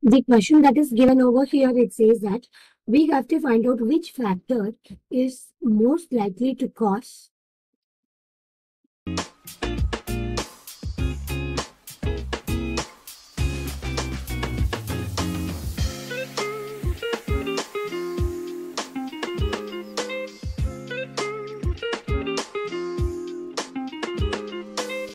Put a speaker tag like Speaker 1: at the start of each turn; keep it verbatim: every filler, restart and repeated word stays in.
Speaker 1: The question that is given over here, it says that we have to find out which factor is most likely to cause